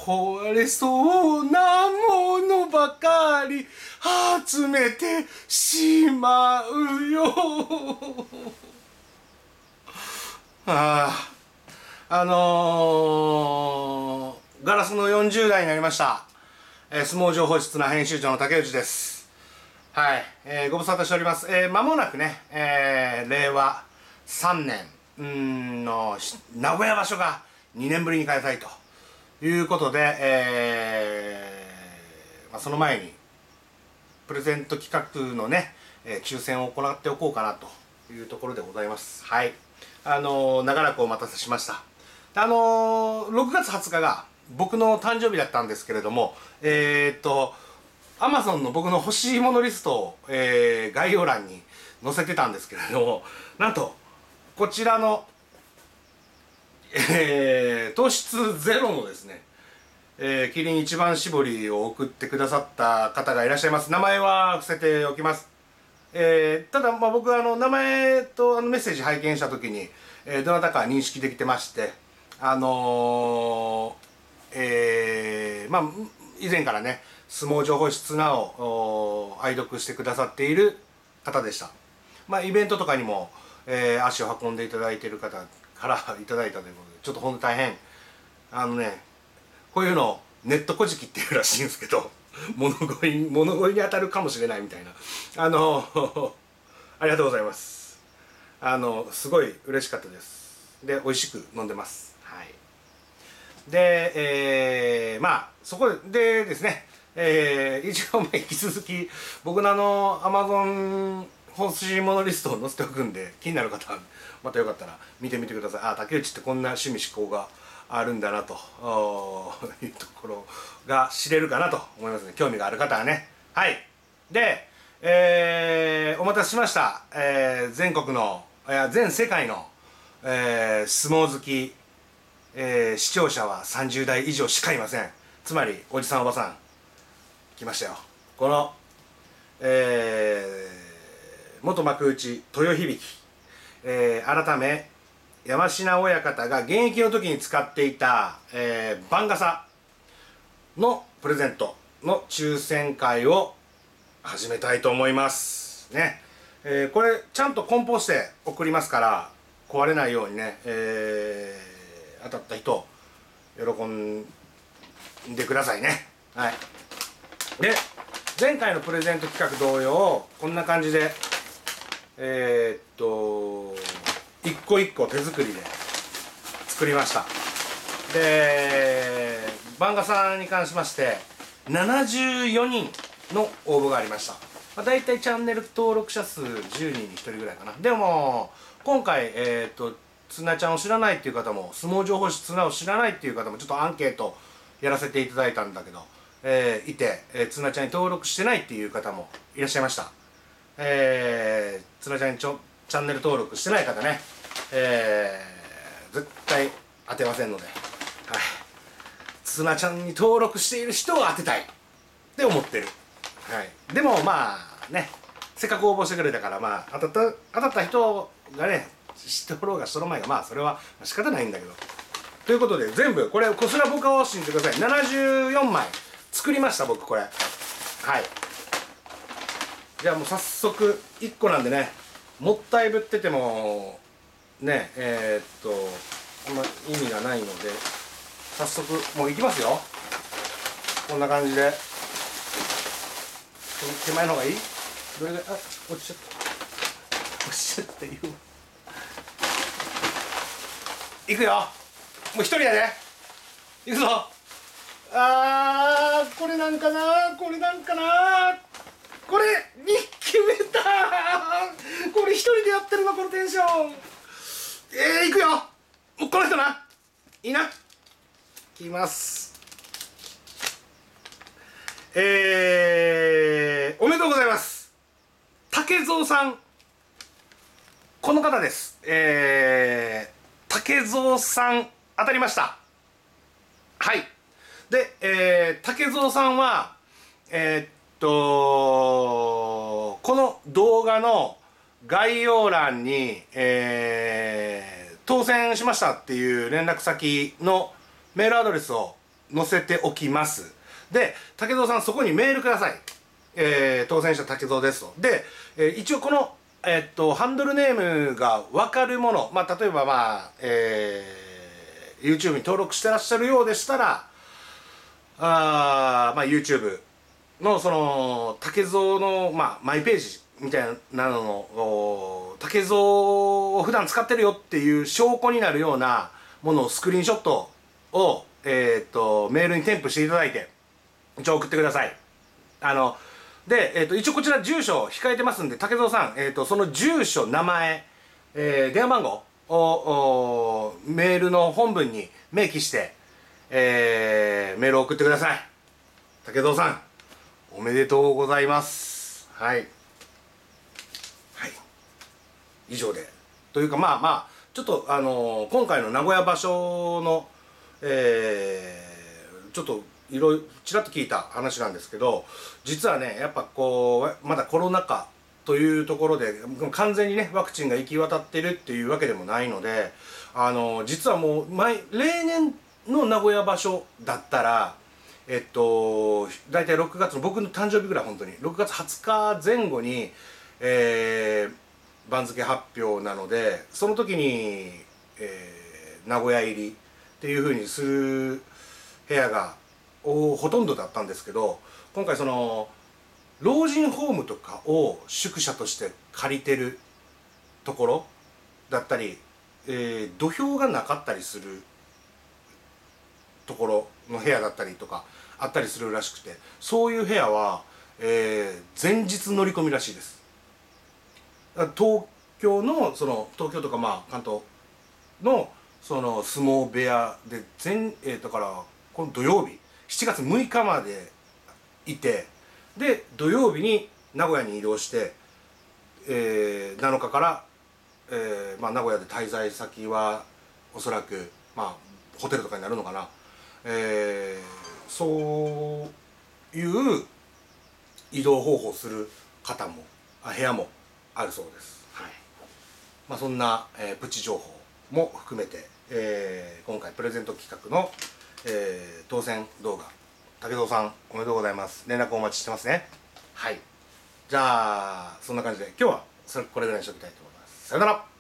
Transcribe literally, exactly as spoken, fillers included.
壊れそうなものばかり集めてしまうよ。ああ、あのー、ガラスのよんじゅう代になりました。えー、相撲情報室の編集長の竹内です。はい、えー、ご無沙汰しております。えー、間もなくね、えー、れいわさんねんんの名古屋場所がにねんぶりに開催ということで、えーまあ、その前にプレゼント企画のね、えー、抽選を行っておこうかなというところでございます。はい、あのー、長らくお待たせしました。あのー、ろくがつはつかが僕の誕生日だったんですけれども、えー、っと アマゾン の僕の欲しいものリストを、えー、概要欄に載せてたんですけれども、なんとこちらの、えー、糖質ゼロのですね、えー、キリン一番搾りを送ってくださった方がいらっしゃいます。名前は伏せておきます。えー、ただ、まあ、僕はあの名前とあのメッセージ拝見した時に、えー、どなたか認識できてまして、あのー、えー、まあ以前からね相撲情報室なを愛読してくださっている方でした。まあイベントとかにも、えー、足を運んでいただいている方からいただいたということで、ちょっと本当大変あのね、こういうのをネットこじきっていうらしいんですけど、物乞い物乞いに当たるかもしれないみたいな、あのありがとうございます。あのすごい嬉しかったです。で美味しく飲んでます。はい。で、えー、まあそこでですね、えー、一応引き続き僕のあの アマゾン 欲しいものリストを載せておくんで、気になる方はまたよかったら見てみてください。あ、竹内ってこんな趣味嗜好があるんだなというところが知れるかなと思いますね。興味がある方はね。はい。で、えー、お待たせしました。えー、全国のいや全世界の、えー、相撲好き、えー、視聴者はさんじゅうだい以上しかいません。つまりおじさんおばさん来ましたよ。この、えー、元幕内豊響、えー、改め山科親方が現役の時に使っていた、えー、番傘のプレゼントの抽選会を始めたいと思いますね。えー、これちゃんと梱包して送りますから壊れないようにね、えー、当たった人喜んでくださいね。はい。で前回のプレゼント企画同様こんな感じでえー、っと一個一個手作りで作りました。で番傘に関しましてななじゅうよにんの応募がありました。まあ、大体チャンネル登録者数じゅうにんにひとりぐらいかな。でも今回えー、っとつなちゃんを知らないっていう方も、相撲情報室つなを知らないっていう方もちょっとアンケートやらせていただいたんだけど、えー、いて、えー、つなちゃんに登録してないっていう方もいらっしゃいました。えー、つなちゃんにちょチャンネル登録してない方ね、えー、絶対当てませんので、はい、つなちゃんに登録している人を当てたいって思ってる。はい、でもまあね、せっかく応募してくれたから、まあ当たった当たった人がね、知っておろうがしとろまいが、まあそれは仕方ないんだけど。ということで全部これこすら僕を信じてください。ななじゅうよんまい作りました僕これ。はい。じゃあもう早速いっこなんでね、もったいぶっててもねえー、っとあんま意味がないので、早速もういきますよ。こんな感じで。手前の方がいい？どれが、あ、落ちちゃった。落ちちゃったよ。いくよ。もう一人やで。いくぞ。あー、これなんかな、これなんかな。これに決めた。これ一人でやってるのこのテンション。えー、いくよ。もうこの人な。いいな。いきます。えー、おめでとうございます。竹蔵さん。この方です。えー、竹蔵さん当たりました。はい。で、えー、竹蔵さんはえー、っとこの動画の概要欄に、えー、当選しましたっていう連絡先のメールアドレスを載せておきます。で竹蔵さんそこにメールください。えー、当選した竹蔵ですと。で、えー、一応この、えー、っとハンドルネームが分かるもの、まあ例えばまあ、えー、YouTube に登録してらっしゃるようでしたら、あまあ YouTube のその竹蔵の、まあ、マイページみたいなのの竹蔵を普段使ってるよっていう証拠になるようなものをスクリーンショットを、えー、っとメールに添付していただいて一応送ってください。あので、えー、と一応こちら住所控えてますんで竹蔵さん、えー、とその住所名前、えー、電話番号をメールの本文に明記して、えー、メールを送ってください。竹蔵さんおめでとうございます。はいはい以上でというかまあまあちょっとあのー、今回の名古屋場所のえー、ちょっといろいろちらっと聞いた話なんですけど、実はねやっぱこうまだコロナ禍というところで完全にねワクチンが行き渡ってるっていうわけでもないので、あの実はもう毎例年の名古屋場所だったらえっと大体ろくがつの僕の誕生日ぐらい本当にろくがつはつかぜん後に、えー、番付発表なのでその時に、えー、名古屋入りっていう風にする部屋がほとんどだったんですけど、今回その老人ホームとかを宿舎として借りてるところだったり、えー、土俵がなかったりするところの部屋だったりとかあったりするらしくて、そういう部屋は、えー、前日乗り込みらしいです。東京のその東京とかまあ関東のその相撲部屋で前、えー、だからこの土曜日しちがつむいかまでいて、で土曜日に名古屋に移動して、えー、なのかから、えーまあ、名古屋で滞在先はおそらく、まあ、ホテルとかになるのかな、えー、そういう移動方法をする方もあ部屋もあるそうです。はいまあ、そんな、えー、プチ情報も含めて、えー、今回プレゼント企画の、えー、当選動画竹蔵さんおめでとうございます。連絡お待ちしてますね。はいじゃあそんな感じで今日はそれこれぐらいにしておきたいと思います。さよなら。